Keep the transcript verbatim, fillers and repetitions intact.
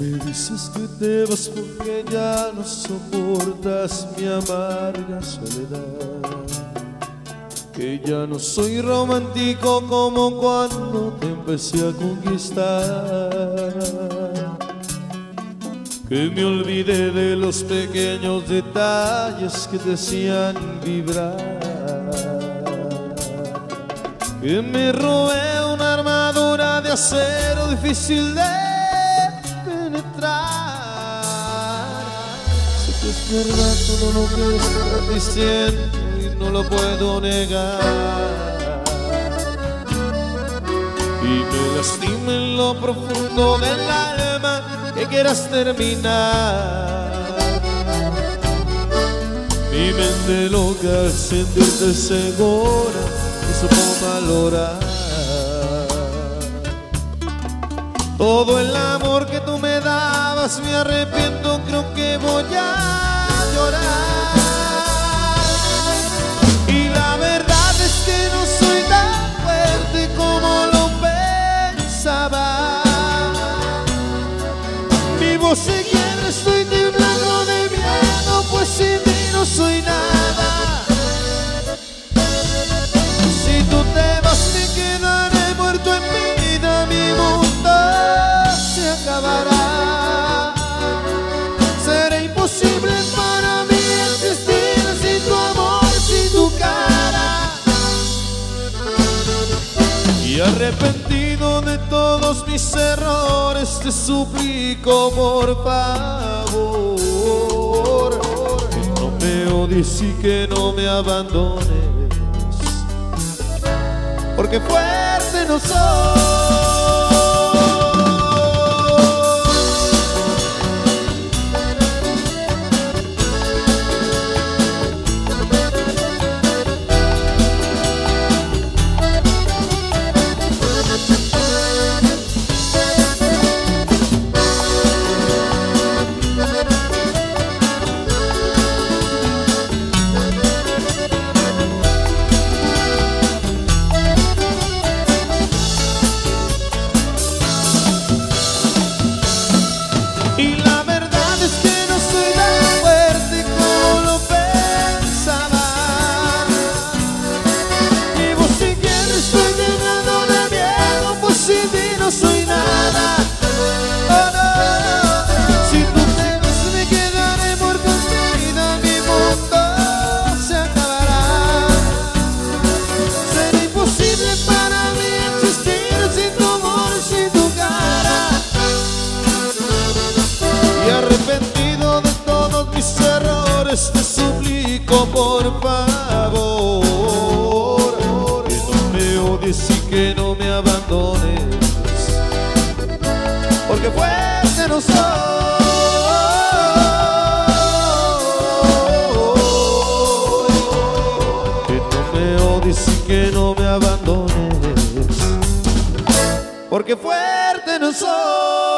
Me dices que te vas porque ya no soportas mi amarga soledad, que ya no soy romántico como cuando te empecé a conquistar, que me olvidé de los pequeños detalles que te hacían vibrar, que me robé una armadura de acero difícil de penetrar. Sé que es verdad todo lo que estás diciendo y no lo puedo negar, y me lastima en lo profundo del alma que quieras terminar. Mi mente loca al sentirte segura me supo valorar todo el amor que tú me dabas. Me arrepiento, creo que voy a llorar. Y la verdad es que no soy tan fuerte como lo pensaba. Mi voz se quiebra, estoy temblando de miedo, pues sin ti no soy nada. Si tú te vas me quedaré muerto en vida, mi mundo se acabará. Será imposible para mí existir sin tu amor, sin tu cara. Y arrepentido de todos mis errores, te suplico por favor que no me odies y que no me abandones, porque fuerte no soy. Te suplico por favor que no me odies y que no me abandones, porque fuerte no soy. Que no me odies y que no me abandones, porque fuerte no soy.